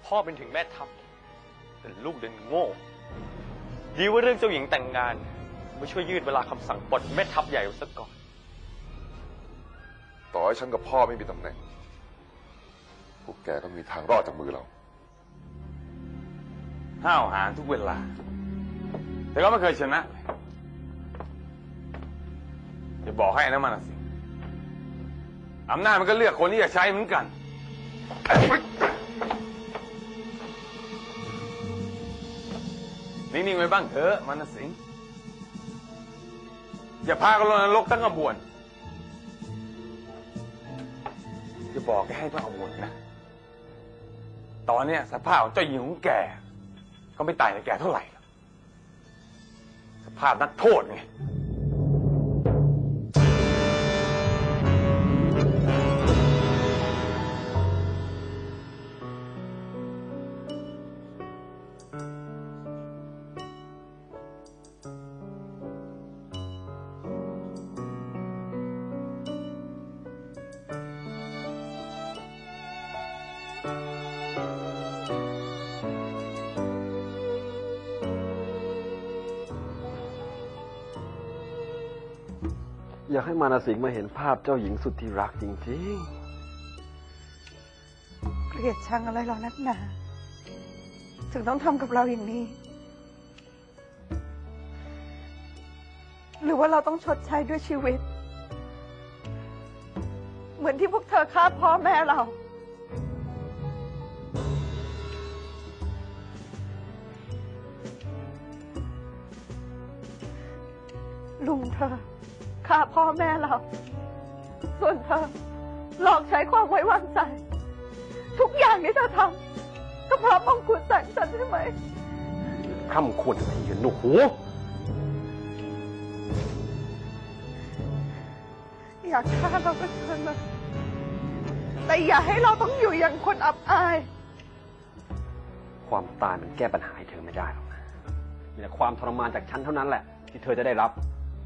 พ่อเป็นถึงแม่ทัพแต่ลูกเดินโง่ดีว่าเรื่องเจ้าหญิงแต่งงานไม่ช่วยยืดเวลาคำสั่งปลดแม่ทัพใหญ่ซะก่อนต่อให้ฉันกับพ่อไม่มีตำแหน่งพวกแกต้องมีทางรอดจากมือเราห้าวหาญทุกเวลาแต่ก็ไม่เคยชนะจะบอกให้นะมันสิอำนาจมันก็เลือกคนที่จะใช้เหมือนกันนิ่งๆไว้บ้างเถอะมันสิงอย่าพากันลงนรกทั้งกระบวนจะบอกแกให้ต้องเอาบุญนะตอนนี้สภาพของเจ้าหญิงของแกก็ไม่ต่างจากแกเท่าไหร่สภาพนักโทษไงอยากให้มานาสิงห์มาเห็นภาพเจ้าหญิงสุดที่รักจริงๆเกลียดชังอะไรหรอนักหนาถึงต้องทำกับเราอย่างนี้หรือว่าเราต้องชดใช้ด้วยชีวิตเหมือนที่พวกเธอฆ่าพ่อแม่เราลุงเธอฆ่าพ่อแม่เราส่วนเธอหลอกใช้ความไว้วางใจทุกอย่างที่เธอทำก็เพราะมงกุฎแต่งฉันใช่ไหมคำควรอะไรอยู่หนูอยากฆ่าเราก็เชิญมาแต่อย่าให้เราต้องอยู่อย่างคนอับอายความตายมันแก้ปัญหาให้เธอไม่ได้หรอกนะมีแต่ความทรมานจากฉันเท่านั้นแหละที่เธอจะได้รับ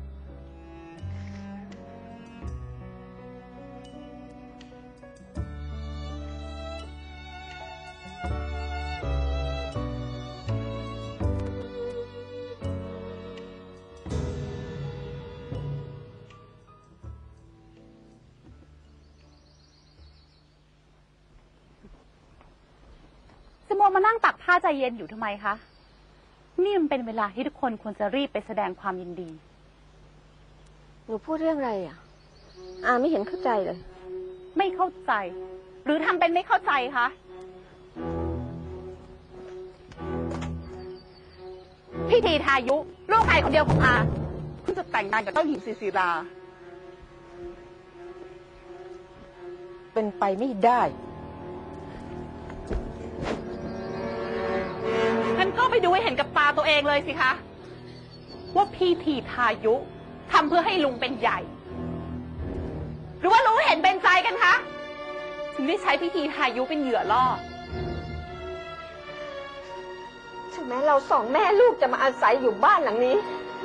มานั่งตักผ้าใจเย็นอยู่ทำไมคะนี่มันเป็นเวลาที่ทุกคนควรจะรีบไปแสดงความยินดีหนูพูดเรื่องอะไรอ่ะไม่เห็นเข้าใจเลยไม่เข้าใจหรือทำเป็นไม่เข้าใจคะพิธีทายุลูกชายคนเดียวของเพิ่งจะแต่งงานกับเจ้าหญิงศิราเป็นไปไม่ได้งั้นก็ไปดูให้เห็นกับตาตัวเองเลยสิคะว่าพิธีทายุทำเพื่อให้ลุงเป็นใหญ่หรือว่ารู้เห็นเป็นใจกันคะถึงได้ใช้พิธีทายุเป็นเหยื่อล่อถึงแม้เราสองแม่ลูกจะมาอาศัยอยู่บ้านหลังนี้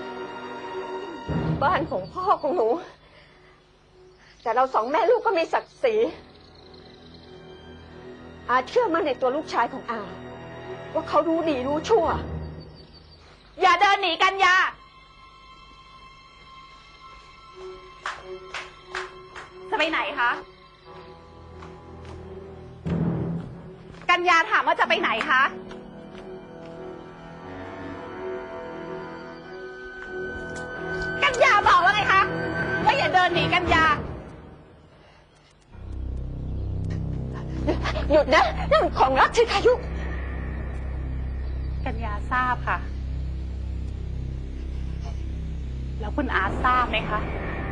บ้านของพ่อของหนูแต่เราสองแม่ลูกก็มีศักดิ์ศรีเชื่อมั่นในตัวลูกชายของว่าเขารู้ดีรู้ชั่วอย่าเดินหนีกันยาจะไปไหนคะกัญญาถามว่าจะไปไหนคะกัญญาบอกว่าไงคะว่าอย่าเดินหนีกัญญาหยุดนะนั่นของรักชิคายุกัญญาทราบค่ะแล้วคุณอาทราบไหมคะ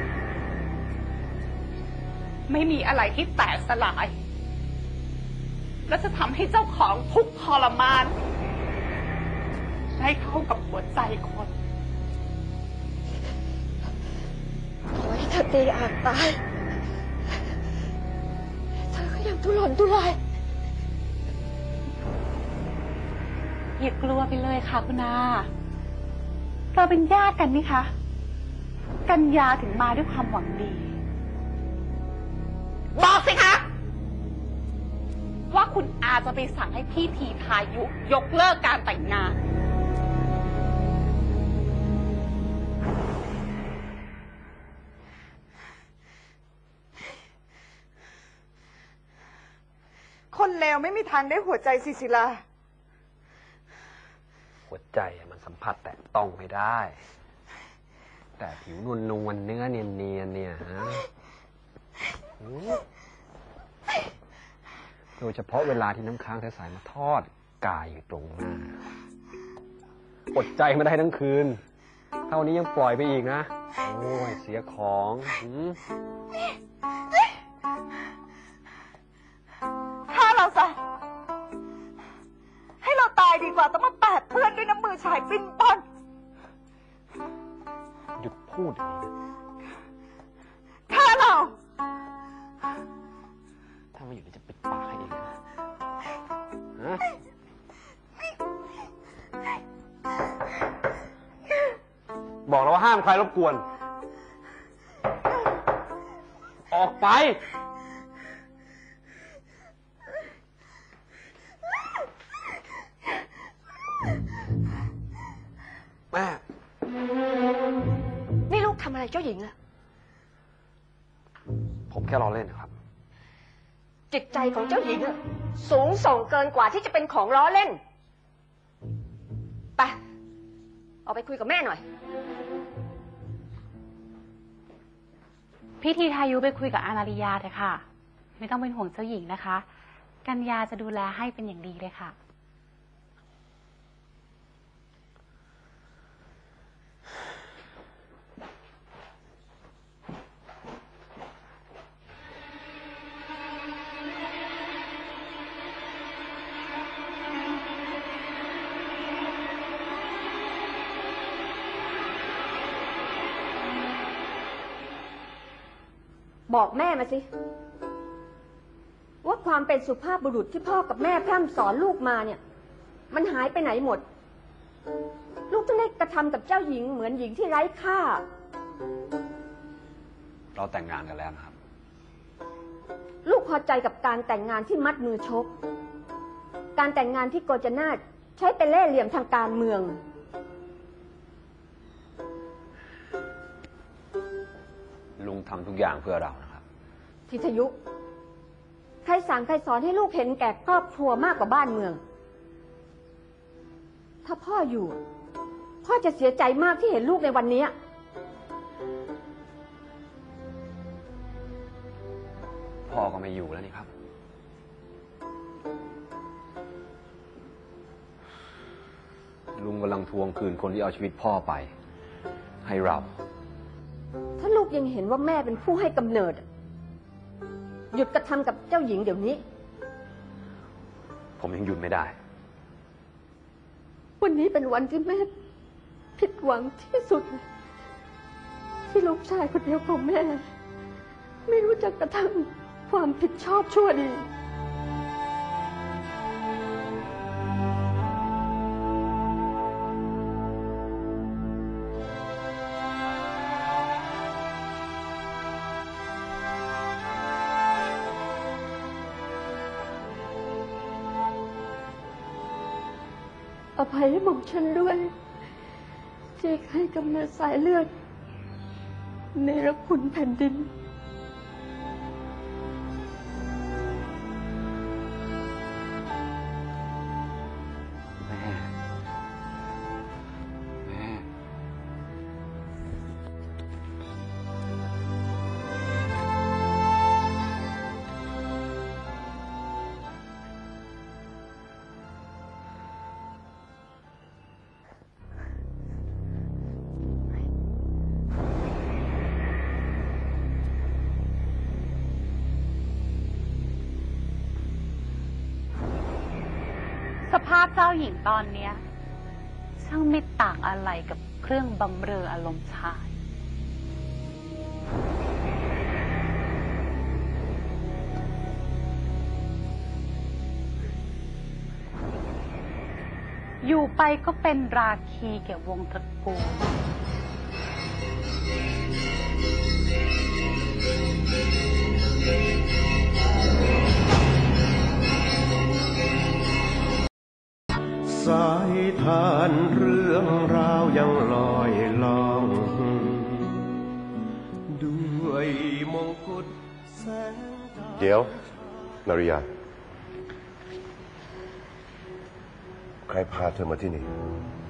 ไม่มีอะไรที่แตกสลายและจะทำให้เจ้าของทุกข์ทรมานได้เท่ากับหัวใจคนขอให้เธอตีตายเธอก็ยังทุรนทุรายอย่ากลัวไปเลยค่ะคุณอาเราเป็นญาติกันนี่คะกัญญาถึงมาด้วยความหวังดีบอกสิคะว่าว่าคุณอาจะไปสั่งให้พี่ทีทายุยกเลิกการแต่งงานคนเลวไม่มีทางได้หัวใจสิศิลาหัวใจมันสัมผัสแตะต้องไม่ได้ แต่ผิวนวลเนื้อเนียนๆเนี่ยฮะโดยเฉพาะเวลาที่น้ำค้างใสๆมาทอดกายอยู่ตรงหน้าอดใจมาได้ทั้งคืนเท่านี้ยังปล่อยไปอีกนะโอ้ยเสียของฆ่าเราซะ ให้เราตายดีกว่าต้องมาแปดเปื้อนด้วยน้ำมือชายปิ้นป้อนหยุดพูดอย่างนี้นะฆ่าเราถ้าไม่อยู่นี่จะปิดปากให้เองนะฮะบอกแล้วว่าห้ามใครรบกวน ออกไป แม่นี่ลูกทำอะไรเจ้าหญิงอะผมแค่ล้อเล่นนะครับจิตใจของเจ้าหญิงอะสูงส่งเกินกว่าที่จะเป็นของล้อเล่น ไป ออกไปคุยกับแม่หน่อยพี่ทีทายุไปคุยกับอานาริยาเถอะค่ะ ไม่ต้องเป็นห่วงเจ้าหญิงนะคะ กัญญาจะดูแลให้เป็นอย่างดีเลยค่ะบอกแม่มาสิ ว่าความเป็นสุภาพบุรุษที่พ่อกับแม่พร่ำสอนลูกมาเนี่ย มันหายไปไหนหมด ลูกต้องได้กระทำกับเจ้าหญิงเหมือนหญิงที่ไร้ค่าเราแต่งงานกันแล้วนะครับลูกพอใจกับการแต่งงานที่มัดมือชก การแต่งงานที่โกจนาถใช้เป็นเล่ห์เหลี่ยมทางการเมืองลุงทำทุกอย่างเพื่อเรานะครับทิทยุ ใครสั่งใครสอนให้ลูกเห็นแก่ครอบครัวมากกว่าบ้านเมือง ถ้าพ่ออยู่ พ่อจะเสียใจมากที่เห็นลูกในวันนี้พ่อก็ไม่อยู่แล้วนี่ครับ ลุงกำลังทวงคืนคนที่เอาชีวิตพ่อไป ให้เราถ้าลูกยังเห็นว่าแม่เป็นผู้ให้กำเนิด หยุดกระทำกับเจ้าหญิงเดี๋ยวนี้ผมยังหยุดไม่ได้วันนี้เป็นวันที่แม่ผิดหวังที่สุด ที่ลูกชายคนเดียวของแม่ ไม่รู้จักกระทำความผิดชอบชั่วดี อภัยให้หม่อมฉันด้วย ที่ให้กำเนิดสายเลือดในรคุณแผ่นดินแม่ แม่สภาพเจ้าหญิงตอนเนี้ยช่างไม่ต่างอะไรกับเครื่องบำเรออารมณ์ชาย อยู่ไปก็เป็นราคีแก่วงตระกูลสายทานเรื่องราวยังลอยล่อง ด้วยมงกุฎแสงตาเดี๋ยวนาริยา ใครพาเธอมาที่นี่